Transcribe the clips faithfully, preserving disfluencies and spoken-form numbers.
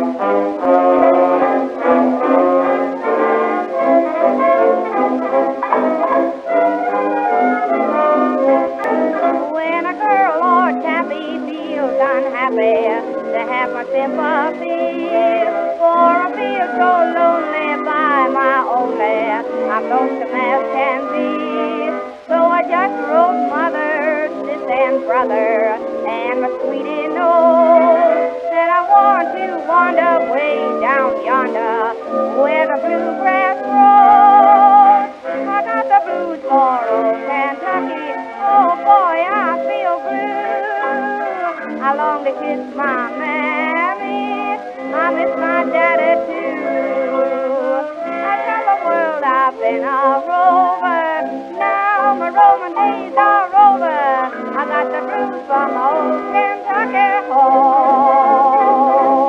When a girl or chappie feels unhappy, to have my sympathy, for I feel so lonely by my only, I'm lonesome as can be. So I just wrote mother, sis and brother, and my sweetie knows that I want to wander way down yonder where the bluegrass grows. I got the blues for old Kentucky, oh boy, I feel blue. I long to kiss my mammy, I miss my daddy too. I tell the world I've been a rover, now my Roman days are over. I got the blues from old Kentucky home.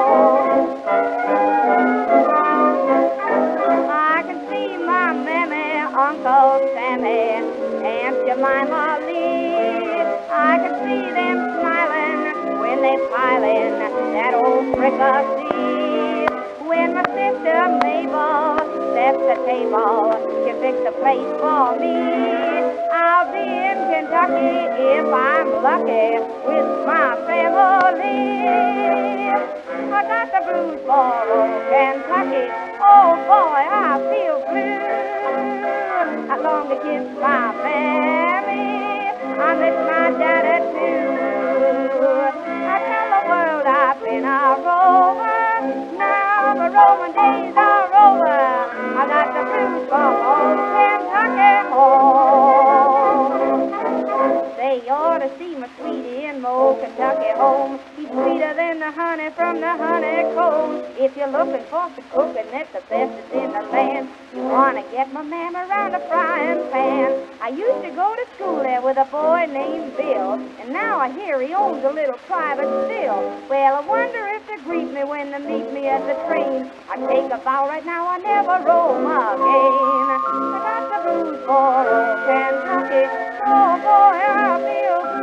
I can see my mammy, Uncle Sammy, and Jemima Lee. I can see them smiling when they pile in that old fricassee. When my sister Mabel sets the table, she fix a place for me. I'll be in Kentucky if I'm lucky with my family. I got the blues for old Kentucky, oh boy, I feel blue. I long to kiss my mammy, I miss my daddy too. I tell the world I've been a rover, now the Roman days are over. I got the blues from old Kentucky home. They ought to see my sweetie in my old Kentucky home. He's sweeter than the honey from the honeycomb. If you're looking for some cooking that's the best that's in the land, you want to get my mama around a frying pan. I used to go to school there with a boy named Bill, and now I hear he owns a little private still. Well, I wonder if they greet me when they meet me at the train. I take a vow right now I never roam again. I got the blues for old Kentucky, oh boy, I feel good.